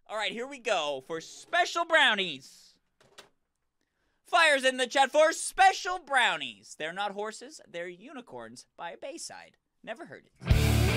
All right, here we go for special brownies. Fire's in the chat for special brownies. They're not horses, they're unicorns by Bayside. Never heard it.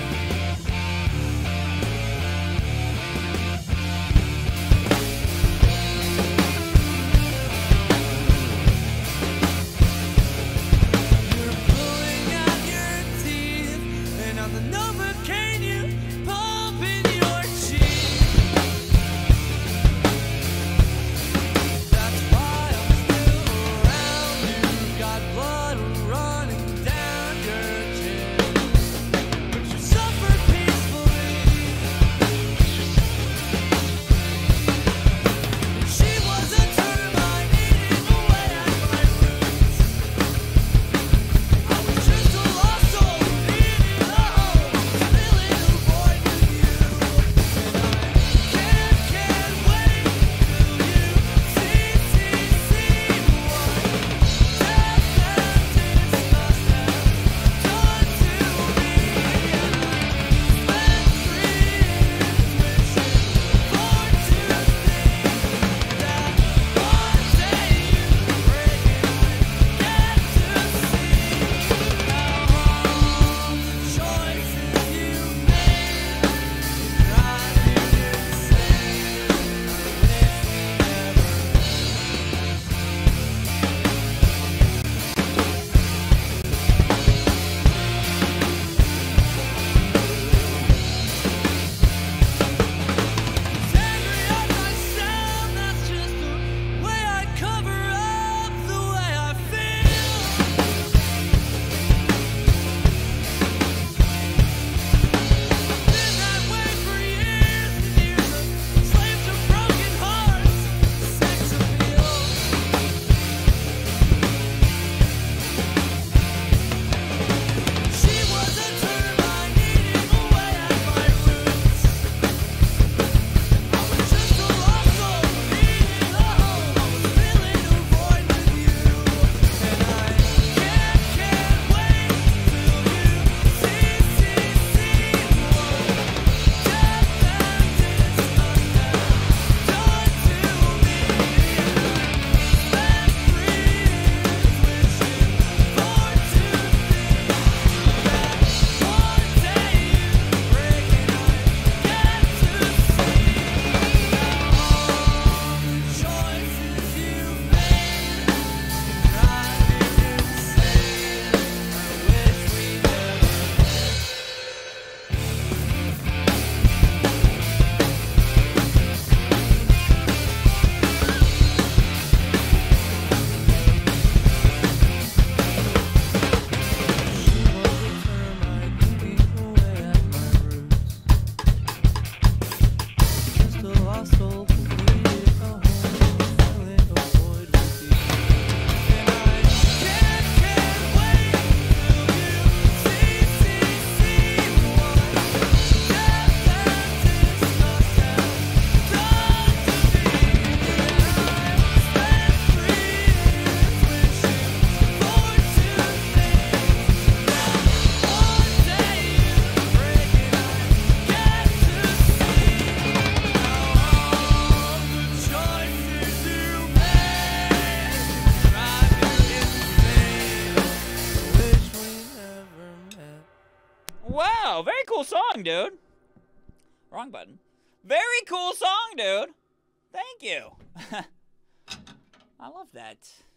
Wow, very cool song, dude. Wrong button. Very cool song, dude. Thank you. I love that.